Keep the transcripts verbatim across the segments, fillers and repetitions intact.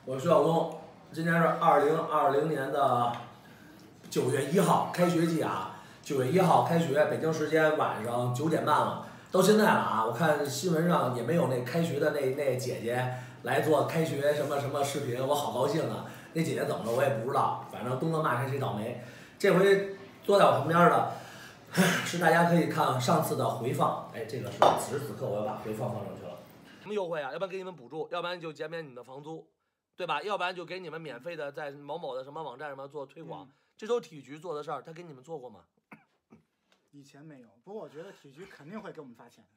我是徐晓东，今天是二零二零年的九月一号，开学季啊，九月一号开学，北京时间晚上九点半了，到现在了啊，我看新闻上也没有那开学的那那姐姐来做开学什么什么视频，我好高兴啊！那姐姐怎么了我也不知道，反正东哥骂谁谁倒霉。这回坐在我旁边的是大家可以看上次的回放，哎，这个是此时此刻我要把回放放上去了。什么优惠啊？要不然给你们补助，要不然就减免你们的房租，对吧？要不然就给你们免费的在某某的什么网站上面做推广，嗯、这都是体育局做的事儿，他给你们做过吗？ 以前没有，不过我觉得体育局肯定会给我们发钱。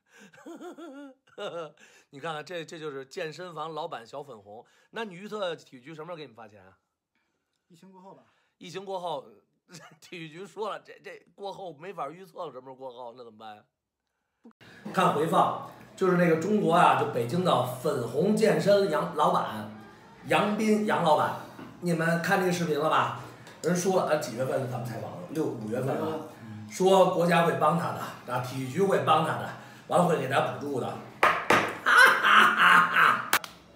你看看，这这就是健身房老板小粉红。那你预测体育局什么时候给你们发钱啊？ 疫情过后吧。 疫情过后，体育局说了，这这过后没法预测了，什么时候过后，那怎么办呀？看回放，就是那个中国啊，就北京的粉红健身杨老板杨斌杨老板，你们看这个视频了吧？人说了，呃，几月份咱们采访的？六五月份吧。说国家会帮他的，啊，体育局会帮他的，完了会给他补助的，哈哈哈哈！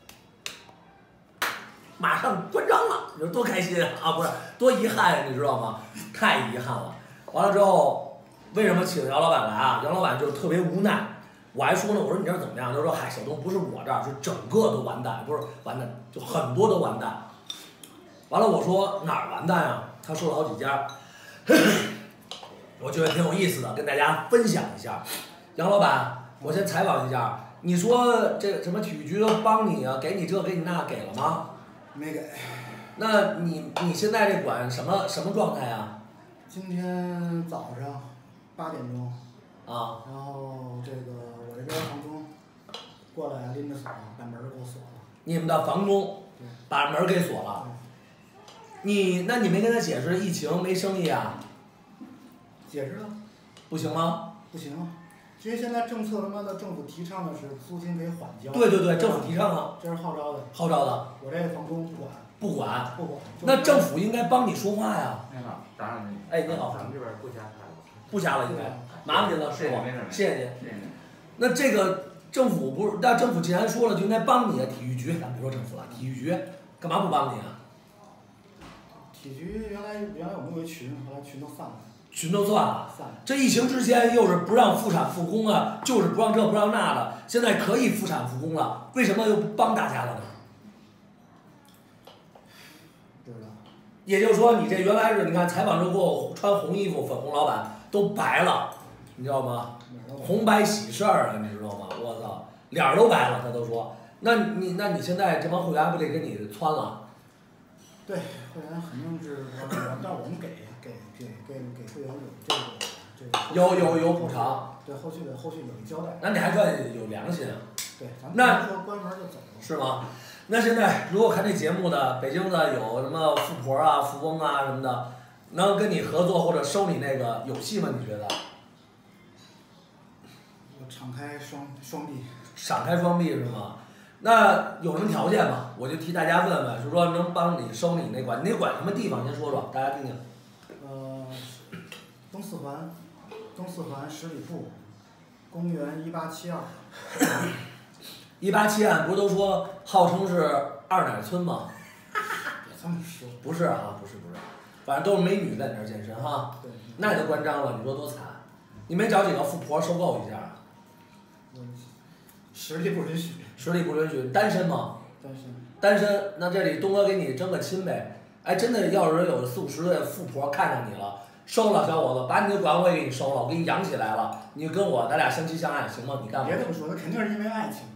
马上关张了，你说多开心啊！不是多遗憾呀，你知道吗？太遗憾了。完了之后，为什么请杨老板来啊？杨老板就特别无奈。我还说呢，我说你这怎么样？他说嗨，小东不是我这儿，是整个都完蛋，不是完蛋，就很多都完蛋。完了，我说哪儿完蛋呀？他说了好几家。我觉得挺有意思的，跟大家分享一下。杨老板，我先采访一下，你说这什么体育局都帮你啊，给你这给你那，给了吗？ 没给。 那你你现在这馆什么什么状态啊？ 今天早上八点钟啊， 然后这个我这边房东过来拎着锁把门给我锁了。 你们的房东把门给锁了？你那你没跟他解释疫情没生意啊？ 解释了， 不行吗？ 不行啊，因为现在政策他妈的政府提倡的是租金可以缓交。 对对对，政府提倡啊。 这是号召的。 号召的。 我这个房东不管。 不管。 不管。 那政府应该帮你说话呀。 你好，打扰您。 哎，你好。 咱们这边不加开了。 不加了，应该。麻烦您了，师傅。谢谢您。 谢谢您。 那这个政府不是？那政府既然说了，就应该帮你啊。体育局，咱别说政府了，体育局干嘛不帮你啊？ 体局原来原来我们有一群，后来群都散了。 群都算了，这疫情之前又是不让复产复工啊，就是不让这不让那的，现在可以复产复工了，为什么又不帮大家了呢？ 不知道。 也就是说，你这原来是你看采访之后穿红衣服，粉红老板都白了，你知道吗？红白喜事儿啊，你知道吗？我操，脸儿都白了，他都说，那你那你现在这帮会员不得给你窜了？ 对，会员肯定是，但我们给。给给给给会员有这个这个有有有补偿， 对后续的后续有一交代。 那你还算有良心啊？ 对，咱们那说关门就走了。 是吗？那现在如果看这节目的北京的有什么富婆啊、富翁啊什么的，能跟你合作或者收你那个有戏吗？你觉得？ 我敞开双双臂。 敞开双臂是吗？那有什么条件吗？我就替大家问问，就说能帮你收你那馆，你那馆什么地方？先说说，大家听听。 呃，东四环，东四环十里铺，公园一八七二。 一八七二不是都说号称是二奶村吗？ 别这么说。 不是啊，不是不是，反正都是美女在那儿健身哈。 对。 那也都关张了，你说多惨？你没找几个富婆收购一下？ 实力不允许。 实力不允许，单身吗？ 单身。 单身，那这里东哥给你争个亲呗。哎，真的，要是有四五十岁的富婆看上你了，收了小伙子，把你的馆我也给你收了，我给你养起来了，你跟我咱俩相亲相爱，行吗？你干嘛？ 别这么说，那肯定是因为爱情。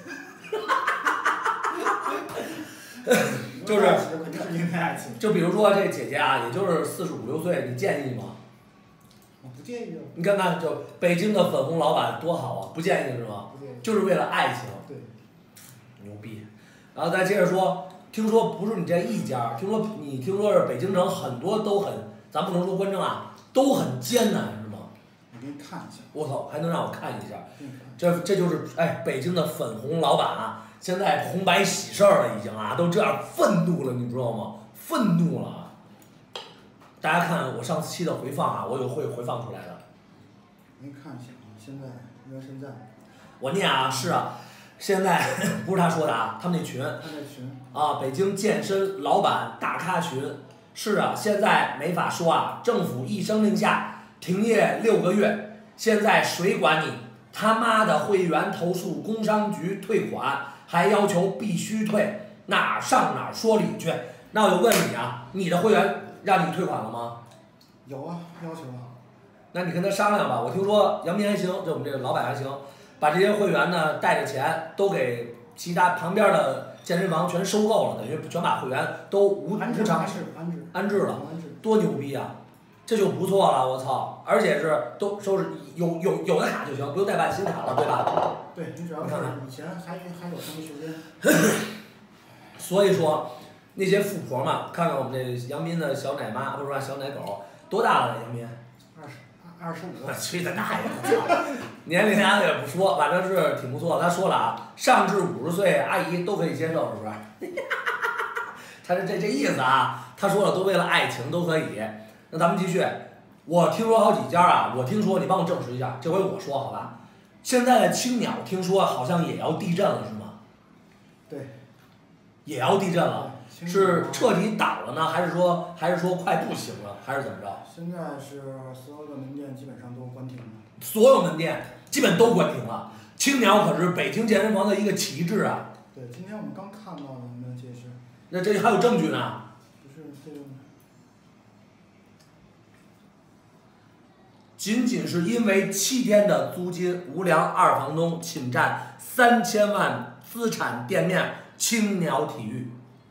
就是。 肯定是因为爱情。 就比如说这姐姐啊，也就是四十五六岁，你介意吗？ 我不介意啊。 你看看，就北京的粉红老板多好啊，不介意是吗？ 不介意。 就是为了爱情。 对。 牛逼，然后再接着说，听说不是你这一家，听说你听说是北京城很多都很，咱不能说关正啊，都很艰难是吗？ 我给你看一下。 我操，还能让我看一下？这这就是哎，北京的粉红老板啊，现在红白喜事儿了已经啊，都这样愤怒了，你知道吗？愤怒了。大家看我上期的回放啊，我有会回放出来的。 您看一下啊，现在，因为现在。 我念啊，是啊。 现在不是他说的啊，他们那群他那群啊，北京健身老板大咖群。是啊，现在没法说啊，政府一声令下停业六个月，现在谁管你？他妈的会员投诉工商局退款，还要求必须退，哪上哪说理去？那我就问你啊，你的会员让你退款了吗？ 有啊，要求啊。 那你跟他商量吧。我听说杨明还行，就我们这个老板还行，把这些会员呢带着钱都给其他旁边的健身房全收购了，等于全把会员都无安置无偿安置安置安置了， 安置。 多牛逼啊！这就不错了，我操！而且是都收拾有有有的卡就行，不用再办新卡了，对吧？ 对，你只要是以前还还有什么时间。 所以说，那些富婆嘛，看看我们这杨斌的小奶妈，不是说小奶狗，多大了？杨斌？ 二十二十五。 去他大爷！年龄伢子也不说，反正是挺不错。他说了啊，上至五十岁阿姨都可以接受，是不是？他是这这意思啊。他说了，都为了爱情都可以。那咱们继续。我听说好几家啊，我听说你帮我证实一下，这回我说好吧？现在的青鸟听说好像也要地震了，是吗？ 对。 也要地震了，是彻底倒了呢，还是说还是说快不行了，还是怎么着？ 现在是所有的门店基本上都关停了。 所有门店基本都关停了。青鸟可是北京健身房的一个旗帜啊。 对，今天我们刚看到的那件事。 那这还有证据呢？ 不是这个。 仅仅是因为七天的租金，无良二房东侵占三千万资产店面青鸟体育。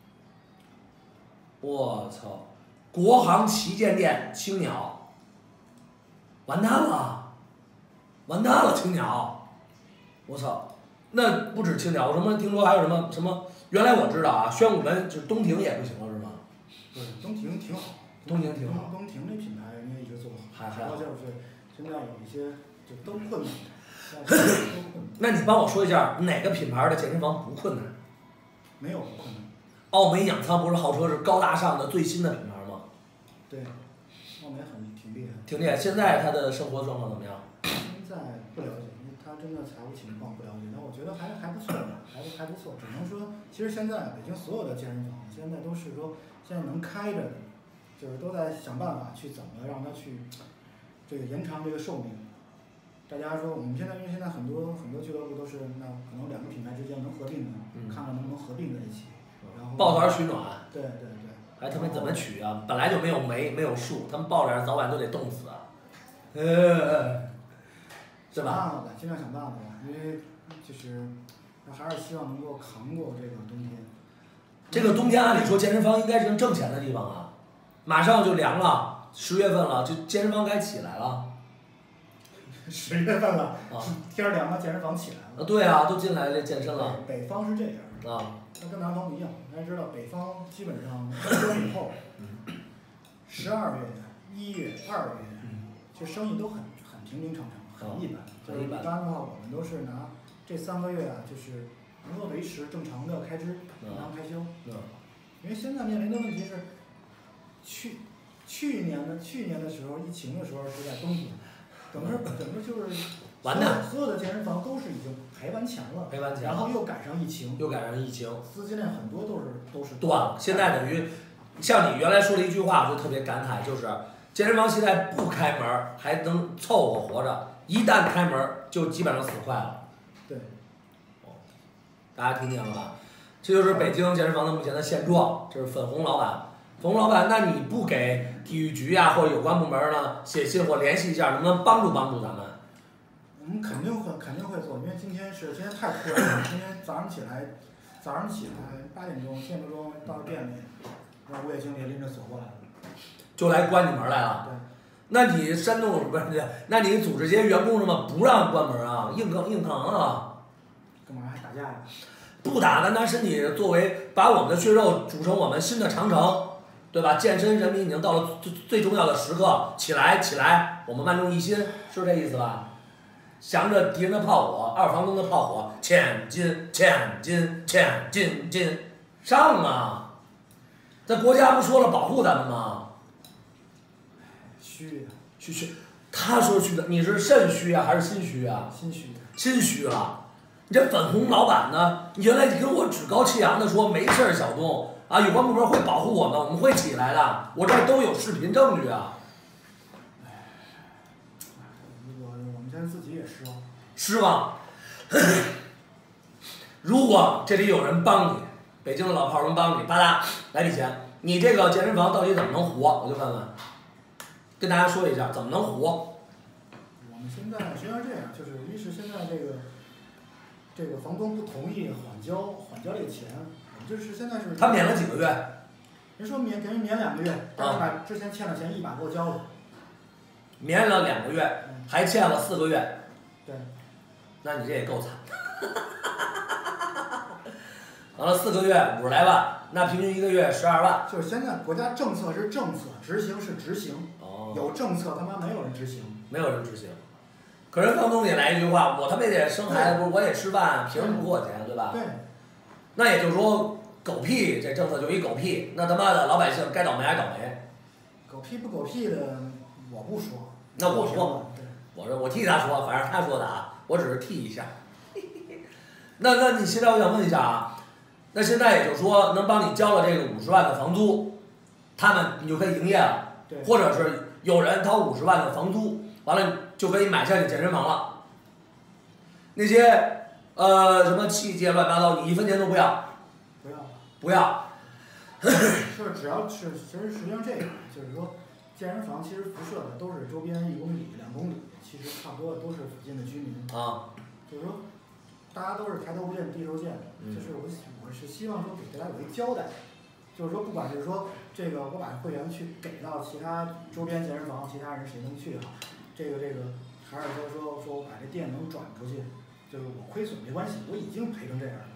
我操！国航旗舰店青鸟，完蛋了，完蛋了青鸟！我操！那不止青鸟，我什么听说还有什么什么？原来我知道啊，宣武门就是东亭也不行了，是吗？ 对，东亭挺好。 东亭挺好。 东亭这品牌人家一直做得好。 还还好。 就是现在有一些就都困难。 那你帮我说一下哪个品牌的健身房不困难？ 没有不困难。 奥美养仓不是号称是高大上的最新的品牌吗？ 对，奥美很挺厉害。 挺厉害。现在他的生活状况怎么样？ 现在不了解，因为他真的财务情况不了解，但我觉得还还不错，还还不错。只能说，其实现在北京所有的健身房现在都是说现在能开着的，就是都在想办法去怎么让它去这个延长这个寿命。大家说我们现在因为现在很多很多俱乐部都是那可能两个品牌之间能合并的，嗯、看看能不能合并在一起。然后抱团取暖。 对对对。 还他妈怎么取啊？本来就没有煤，没有树，他们抱着早晚都得冻死啊。呃，是吧？ 想办法吧，尽量想办法吧，因为就是还是希望能够扛过这个冬天。 这个冬天按理说健身房应该是能挣钱的地方啊，马上就凉了，十月份了，就健身房该起来了。 十月份了， 啊， 天凉了，健身房起来了。 啊，对啊，都进来了健身了。 北方是这样。 啊。 它跟南方不一样，大家知道北方基本上冬天以后，十二月、一月、二月，其实生意都很很平平常常，很一般。就是一般的话，我们都是拿这三个月啊，就是能够维持正常的开支、正常开销。因为现在面临的问题是，去去年的去年的时候，疫情的时候是在冬天，整个整个就是完蛋， 所有的健身房都是已经赔完钱了， 赔完钱， 然后又赶上疫情， 又赶上疫情， 资金链很多都是都是断了。现在等于，像你原来说的一句话，我就特别感慨，就是健身房现在不开门还能凑合活着，一旦开门就基本上死快了。 对。 哦，大家听见了吧？这就是北京健身房的目前的现状。这是粉红老板，粉红老板，那你不给体育局呀、啊、或者有关部门呢写信或联系一下，能不能帮助帮助咱们？ 我们肯定会肯定会做，因为今天是今天太突然了。今天早上起来，早上起来八点钟、七点多钟到店里，让物业经理拎着锁过来了， 就来关你门来了。 对。 那你煽动不是？那你组织这些员工什么不让关门啊？硬扛硬扛啊！ 干嘛还打架呀？ 不打，咱拿身体作为把我们的血肉组成我们新的长城，对吧？健身人民已经到了最最重要的时刻，起来起来，我们万众一心，是这意思吧？降着敌人的炮火，二房东的炮火，前进，前进，前进进，上啊！这国家不说了保护咱们吗？ 虚的， 虚虚，他说虚的，你是肾虚啊还是心虚啊？ 心虚。 心虚了， 你这粉红老板呢？你原来跟我趾高气扬的说没事儿，小东啊，有关部门会保护我们，我们会起来的，我这儿都有视频证据啊。 我我们现在自己也失望。 失望。如果这里有人帮你，北京的老炮儿能帮你，吧嗒来笔钱，你这个健身房到底怎么能活？我就问问，跟大家说一下怎么能活。 我们现在实际上这样，就是一是现在这个这个房东不同意缓交缓交这个钱，我们就是现在是他免了几个月？ 人说免给人免两个月，但是把之前欠的钱一把给我交了。 免了两个月，还欠了四个月。 对。 那你这也够惨。完了四个月五十来万，那平均一个月十二万。 就是现在国家政策是政策，执行是执行。 哦。 有政策他妈没有人执行。 没有人执行。可是房东也来一句话，我他妈也得生孩子，不是我也吃饭，凭什么不给我钱，对吧？ 对。 那也就是说，狗屁这政策就一狗屁，那他妈的老百姓该倒霉还倒霉。 狗屁不狗屁的，我不说。 那我说， 对我说我替他说，反正他说的啊，我只是替一下。那那你现在我想问一下啊，那现在也就是说能帮你交了这个五十万的房租，他们你就可以营业了， 对， 或者是有人掏五十万的房租，完了就可以买下你健身房了。那些呃什么器械乱七八糟，你一分钱都不要。 不要。 不要。 是只要是其实实际上这个就是说。健身房其实辐射的都是周边一公里、两公里，其实差不多都是附近的居民。 啊。 就是说，大家都是抬头不见低头见， 嗯、 就是我我是希望说给大家有一交代，就是说不管是说这个我把会员去给到其他周边健身房，其他人谁能去也好，这个这个还是说说说我把这店能转出去，就是我亏损没关系，我已经赔成这样了。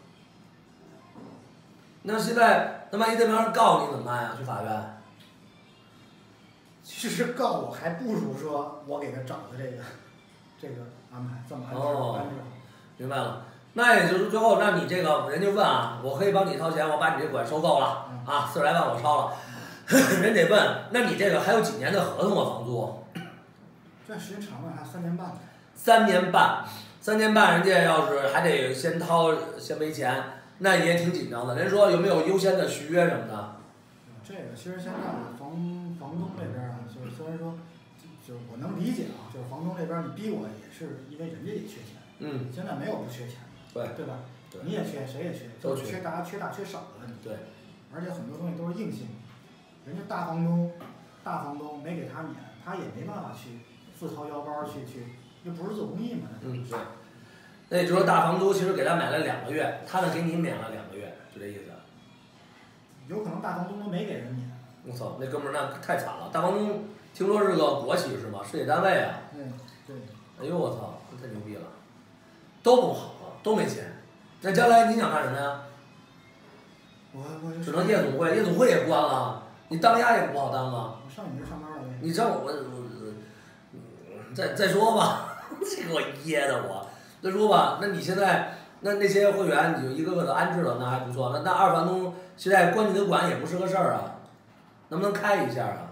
那现在那万一对方告你怎么办呀？去法院？ 其实告我还不如说我给他找的这个这个安排这么安排安排。 明白了，那也就是最后，那你这个人就问啊，我可以帮你掏钱，我把你这款收购了、嗯、啊，四十来万我抄了，人得问，那你这个还有几年的合同啊？房租？ 这时间长了，还三年半。 三年半，三年半，人家要是还得先掏先没钱，那也挺紧张的。人说有没有优先的续约什么的？ 这个其实现在房房东这边啊，就是虽然说，就是我能理解啊，就是房东这边你逼我也是因为人家也缺钱。 嗯。 现在没有不缺钱的。对。对吧？ 对。 你也缺，谁也缺， 都缺，大家缺大缺少的问题。 对。 而且很多东西都是硬性，人家大房东，大房东没给他免，他也没办法去自掏腰包去去，又不是做公益嘛。 嗯，对。那也就是说，大房租其实给他买了两个月，他呢给你免了两个月，就这意思。 有可能大房东都没给人免。 我操，那哥们儿那太惨了！大房东听说是个国企是吗？事业单位啊。 对对。 哎呦我操，太牛逼了！都不好啊，都没钱。那将来你想干什么呀？ 我我只能夜总会，夜总会也关了，你当家也不好当啊。 我上你这上班了呗。 你让我我再再说吧，这给我噎的我。再说吧，那你现在那那些会员你就一个个的安置了，那还不错。那那二房东现在关你的管也不是个事儿啊，能不能开一下啊？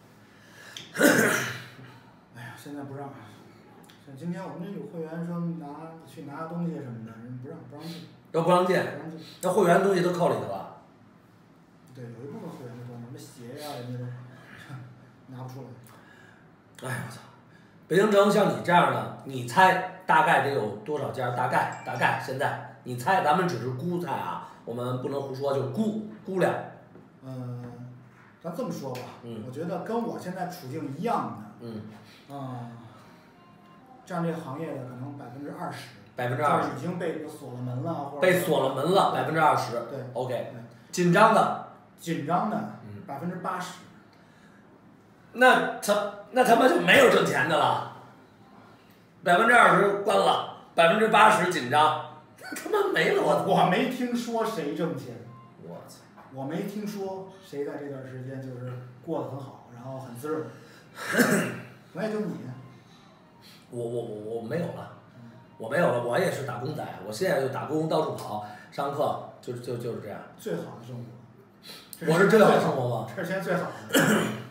哎呀，现在不让。像今天我们这有会员说拿去拿东西什么的，人不让不让进。 要不让进？ 不让进。 那会员东西都扣里头了。 对，有一部分会员就说什么鞋呀、啊，人家都拿不出来。 哎我操！北京城像你这样的，你猜大概得有多少家？大概大概现在你猜，咱们只是估猜啊，我们不能胡说，就估估量。 嗯，咱这么说吧， 嗯， 我觉得跟我现在处境一样的， 嗯， 啊、嗯，占这个行业的可能百分之二十。 百分之二十。 已经被锁了门了，或者被锁了门了，百分之二十。 对。 OK。紧张的。 紧张的。嗯。百分之八十。 那他那他妈就没有挣钱的了。百分之二十关了，百分之八十紧张，他妈没了我我没听说谁挣钱。 我操！ 我没听说谁在这段时间就是过得很好，然后很滋润。我也就你。 我我我我没有了，我没有了，我也是打工仔，我现在就打工到处跑上课，就就就是这样。 最好的生活。 我是最好的生活吗？ 这是现在最好的。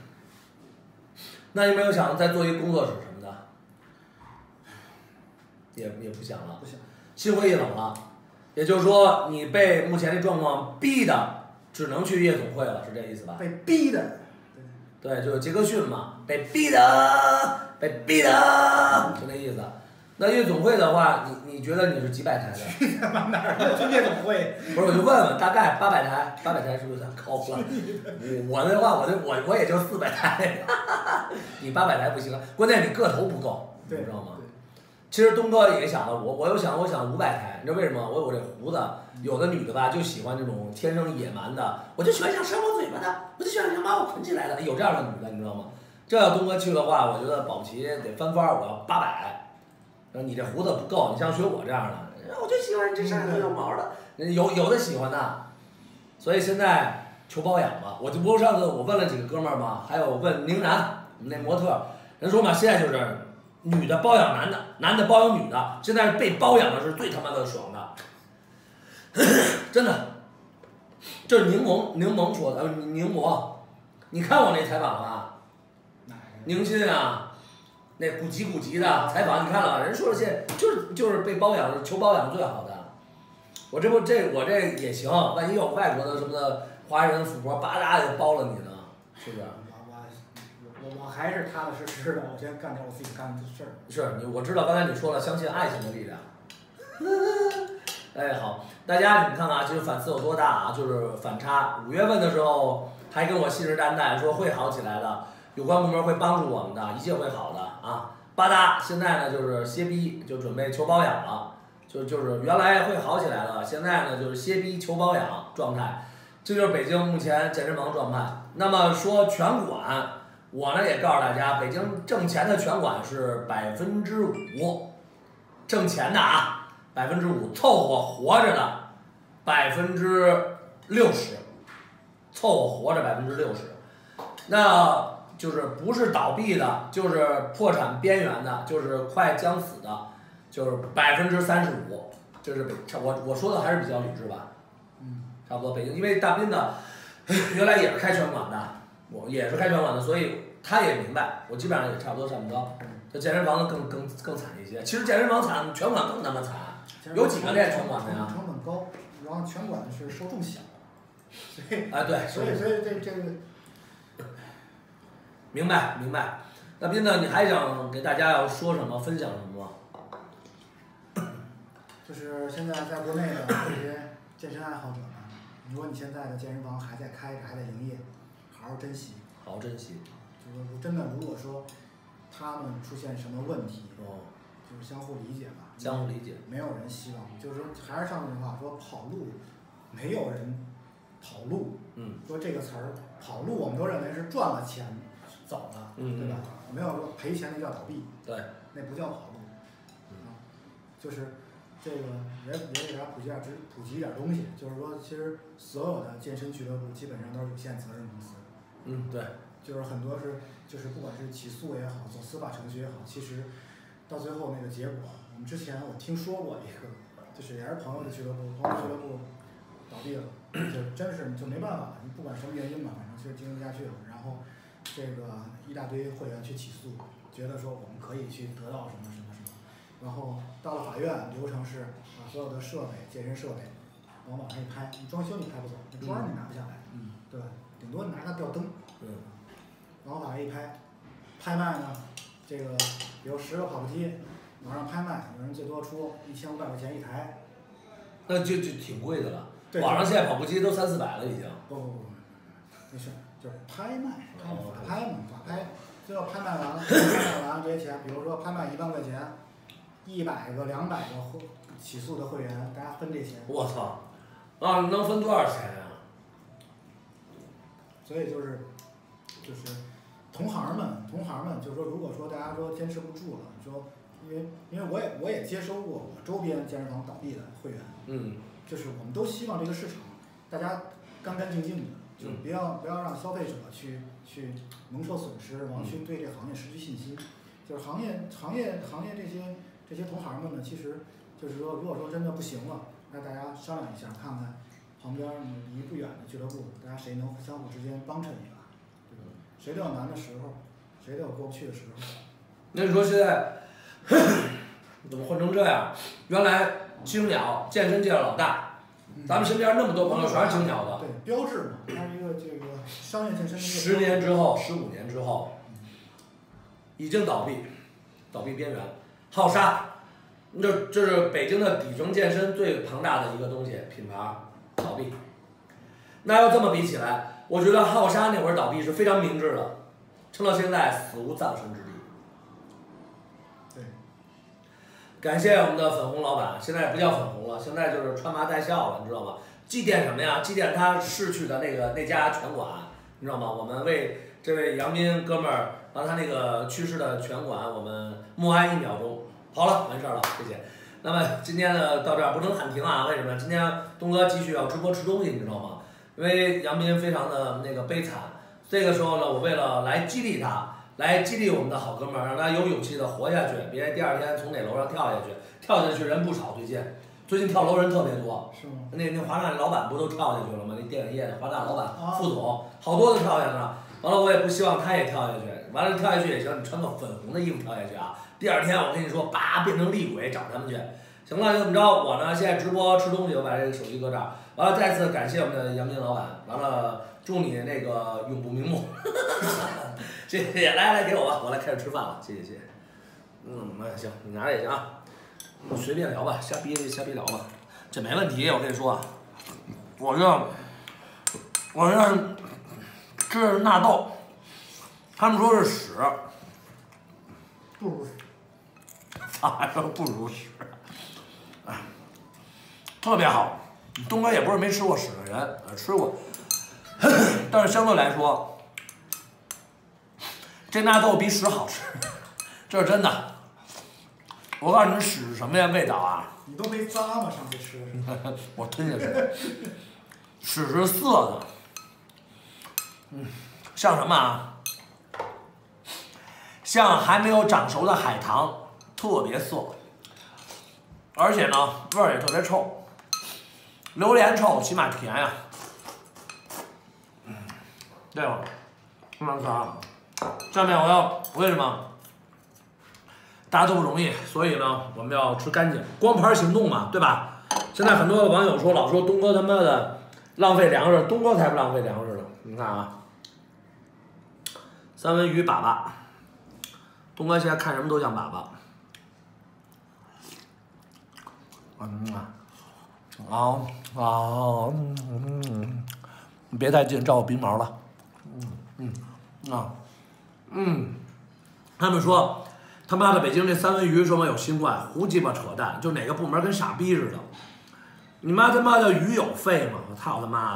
那你没有想再做一工作室什么的？也也不想了。 不想。 心灰意冷了。也就是说，你被目前这状况逼的，只能去夜总会了，是这意思吧？ 被逼的。 对，就是杰克逊嘛，被逼的，被逼的，就那意思。那夜总会的话，你你觉得你是几百台的？ 去他妈哪儿去夜总会？ 不是，我就问问，大概八百台，八百台是不是有点高了？我我的话，我就我我也就四百台，你八百台不行，关键你个头不够，你知道吗？其实东哥也想了，我我又想，我想五百台，你知道为什么？我有这胡子，有的女的吧就喜欢这种天生野蛮的，我就喜欢想扇我嘴巴的，我就喜欢想把我捆起来的，有这样的女的，你知道吗？这要东哥去的话，我觉得保齐得翻番，我要八百。你这胡子不够，你像学我这样的，我就喜欢这身上有毛的，有有的喜欢的，所以现在求包养吧。我就不上次我问了几个哥们儿嘛，还有问宁南，我们那模特，人说嘛，现在就是。女的包养男的，男的包养女的，现在被包养的是最他妈的爽的，真的。这是柠檬柠檬说的，呃，宁博，你看我那采访了吧？宁鑫啊，那古籍古籍的采访你看了吧？人说了些，就是就是被包养，求包养最好的。我这不这我这也行，万一有外国的什么的华人富婆，吧嗒就包了你呢，是不是？ 我我还是踏踏实实的，我先干着我自己干的事儿。 是你，我知道刚才你说了，相信爱情的力量。哎，好，大家你们看看啊，这个反思有多大啊？就是反差。五月份的时候还跟我信誓旦旦说会好起来的，有关部门会帮助我们的，一切会好的啊。吧嗒，现在呢就是歇逼，就准备求包养了，就就是原来会好起来了，现在呢就是歇逼求包养状态，这就是北京目前健身房状态。那么说全馆。我呢也告诉大家，北京挣钱的全馆是百分之五，挣钱的啊，百分之五，凑合活着的百分之六十，凑合活着百分之六十，那就是不是倒闭的，就是破产边缘的，就是快将死的，就是百分之三十五，这是北，我我说的还是比较理智吧， 嗯， 差不多北京，因为大斌呢，原来也是开拳馆的。我也是开拳馆的，所以他也明白，我基本上也差不多差不多。这健身房的更更更惨一些，其实健身房惨，拳馆更他妈惨。有几个练拳馆的呀？ 成本高，然后拳馆是受众小，所以哎对， 所以所以这这个。 明白明白，那斌子，你还想给大家要说什么，分享什么吗？ 就是现在在国内的这些健身爱好者们，如果你现在的健身房还在开着，还在营业。好好珍惜， 好好珍惜。 就是真的，如果说他们出现什么问题， 哦， 就是相互理解吧。 相互理解。 没有人希望，就是说，还是上句话说，跑路，没有人跑路。 嗯。 说这个词儿，跑路我们都认为是赚了钱走了， 嗯、 对吧？没有说赔钱那叫倒闭。 对。 那不叫跑路。 嗯。 啊，就是这个也也给大家普及点知普及点东西，就是说，其实所有的健身俱乐部基本上都是有限责任公司。 嗯，对， 就是很多是，就是不管是起诉也好，走司法程序也好，其实到最后那个结果，我们之前我听说过一个，就是也是朋友的俱乐部，朋友俱乐部倒闭了，就真是就没办法了，你不管什么原因吧，反正就是经营不下去了，然后这个一大堆会员去起诉，觉得说我们可以去得到什么什么什么，然后到了法院，流程是把所有的设备、健身设备往网上一拍，你装修你拍不走，你砖你拿不下来， 嗯， 对吧？顶多拿个吊灯， 嗯， 然后往上一拍，拍卖呢，这个比如十个跑步机，网上拍卖，有人最多出一千五百块钱一台， 那就就挺贵的了。网上现在跑步机都三四百了已经。 不不不，没事，就是拍卖，拍法拍嘛，法拍，最后拍卖完了，拍卖完这些钱，比如说拍卖一万块钱，一百个、两百个会起诉的会员，大家分这钱。 我操，啊，能分多少钱呀？ 所以就是，就是同行们，同行们，就是说，如果说大家说坚持不住了，说，因为因为我也我也接收过我周边健身房倒闭的会员， 嗯， 就是我们都希望这个市场大家干干净净的，就不要不要让消费者去去蒙受损失，然后去对这个行业失去信心。就是行业行业行业这些这些同行们呢，其实就是说，如果说真的不行了，那大家商量一下，看看。旁边离不远的俱乐部，大家谁能相互之间帮衬一把，对吧？谁都有难的时候，谁都有过不去的时候。 那你说现在怎么混成这样？原来青鸟健身界的老大，咱们身边那么多朋友全是青鸟的。 对，标志嘛，它是一个这个商业健身的一个。 十年之后，十五年之后，已经倒闭，倒闭边缘。浩沙，这这是北京的底层健身最庞大的一个东西品牌，倒闭。那要这么比起来，我觉得浩沙那会儿倒闭是非常明智的，撑到现在死无葬身之地。 对。 感谢我们的粉红老板，现在不叫粉红了，现在就是穿麻戴孝了，你知道吗？祭奠什么呀？祭奠他逝去的那个那家拳馆，你知道吗？我们为这位杨斌哥们儿，把他那个去世的拳馆，我们默哀一秒钟。好了，完事儿了，谢谢。那么今天呢，到这儿不能喊停啊？为什么？今天东哥继续要直播吃东西，你知道吗？因为杨斌非常的那个悲惨，这个时候呢，我为了来激励他，来激励我们的好哥们儿，让他有勇气的活下去，别第二天从哪楼上跳下去。跳下去人不少，最近最近跳楼人特别多。 是吗？ 那那华纳老板不都跳下去了吗？那电影业的华纳老板、副总，好多都跳下去了。完了，我也不希望他也跳下去。完了，跳下去也行，你穿个粉红的衣服跳下去啊！第二天我跟你说，叭变成厉鬼找他们去。行了，就这么着。我呢现在直播吃东西，我把这个手机搁这儿。完了，再次感谢我们的杨斌老板。完了，祝你那个永不瞑目。谢谢，来来给我吧，我来开始吃饭了。谢谢谢谢。嗯，那行，你拿着也行啊。随便聊吧，瞎逼瞎逼聊吧，这没问题。我跟你说，我这我这吃的是纳豆，他们说是屎， 不如屎， 他还说不如屎，哎，特别好。东哥也不是没吃过屎的人，吃过，但是相对来说，这纳豆比屎好吃，这是真的。我告诉你们屎是什么呀？味道啊！ 你都没咂吗？上次吃的时候。 我吞下去。屎是涩的，嗯，像什么啊？像还没有长熟的海棠，特别涩，而且呢味儿也特别臭，榴莲臭，起码甜呀、啊。嗯，对吧？非常香。下面我要为什么？大家都不容易，所以呢，我们要吃干净，光盘行动嘛，对吧？现在很多的网友说，老说东哥他妈的浪费粮食，东哥才不浪费粮食呢。你看啊，三文鱼粑粑，东哥现在看什么都像粑粑。嗯啊，啊啊嗯，你别太近，照我鼻毛了。嗯嗯啊嗯，他们说。他妈的，北京这三文鱼说嘛有新冠，胡鸡巴扯淡，就哪个部门跟傻逼似的。你妈他妈的鱼有肺吗？我操他妈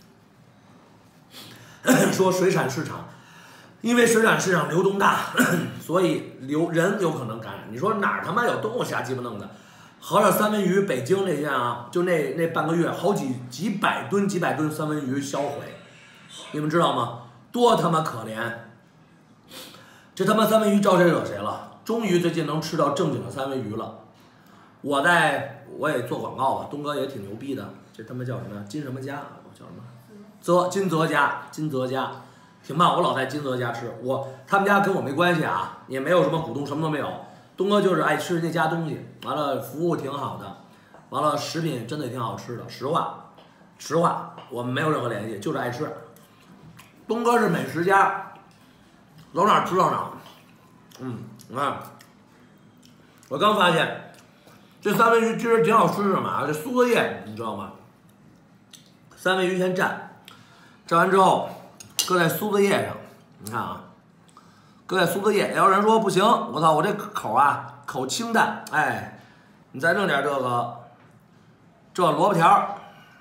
的！说水产市场，因为水产市场流动大，所以流人有可能感染。你说哪儿他妈有动物瞎鸡巴弄的？合着三文鱼，北京那天啊，就那那半个月，好几几百吨、几百吨三文鱼销毁，你们知道吗？多他妈可怜！这他妈三文鱼招谁惹谁了？终于最近能吃到正经的三文鱼了，我在我也做广告吧，东哥也挺牛逼的，这他妈叫什么金什么家？叫什么？泽金泽家，金泽家，挺棒。我老在金泽家吃，我他们家跟我没关系啊，也没有什么股东，什么都没有。东哥就是爱吃那家东西，完了服务挺好的，完了食品真的挺好吃的，实话，实话，我们没有任何联系，就是爱吃。东哥是美食家，走哪儿吃到哪儿。嗯。你看，我刚发现这三文鱼其实挺好吃的嘛，这苏子叶你知道吗？三文鱼先蘸，蘸完之后搁在苏子叶上，你看啊，搁在苏子叶。要有人说不行，我操，我这口啊口清淡，哎，你再弄点这个这萝卜条，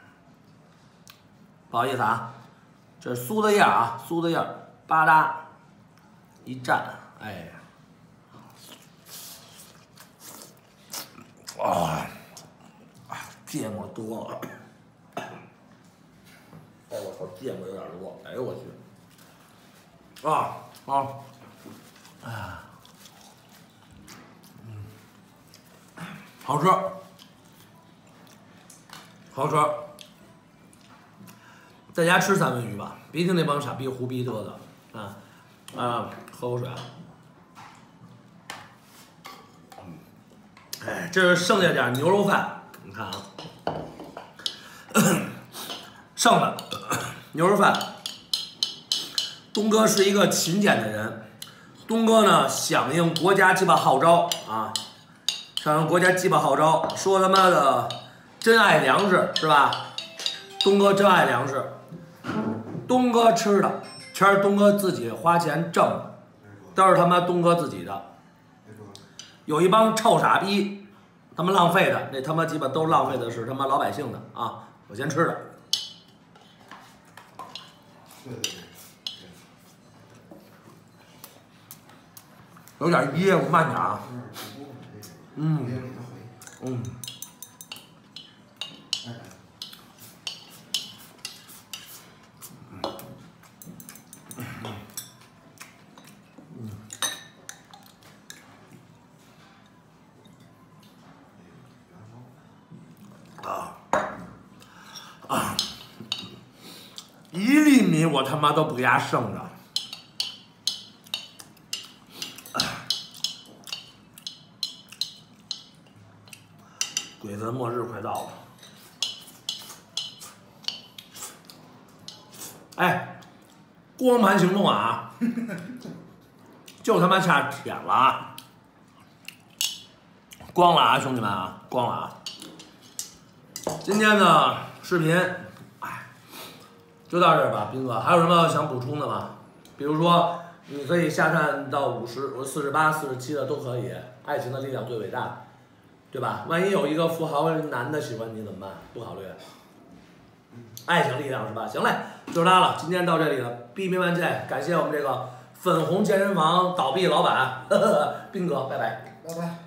不好意思啊，这是苏子叶啊，苏子叶吧嗒一蘸，哎。啊，芥末多了，哎我操，芥末有点多，哎呦我去，啊啊，啊，嗯，好吃，好吃，在家吃三文鱼吧，别听那帮傻逼胡逼嘚的，啊啊，喝口水啊。哎，这是剩下点牛肉饭， 看啊，剩的牛肉饭。东哥是一个勤俭的人，东哥呢响应国家鸡巴号召啊，响应国家鸡巴号召，说他妈的真爱粮食是吧？东哥真爱粮食，东哥吃的全是东哥自己花钱挣的，都是他妈东哥自己的。有一帮臭傻逼，他们浪费的，那他妈鸡巴都浪费的是他妈老百姓的啊！我先吃的。 对对对。 有点噎，我慢点啊。嗯。嗯。啊啊！一粒米我他妈都不给它剩着。鬼子末日快到了！哎，光盘行动啊！就他妈差舔了啊！光了啊，兄弟们啊，光了啊！今天的视频，哎，就到这儿吧，斌哥，还有什么想补充的吗？比如说，你可以下探到五十、四十八、四十七的都可以，爱情的力量最伟大。对吧？万一有一个富豪男的喜欢你怎么办？不考虑，爱情力量是吧？行嘞，就是他了。今天到这里了，逼逼万岁！感谢我们这个粉红健身房倒闭老板，呵呵，斌哥，拜拜， 拜拜。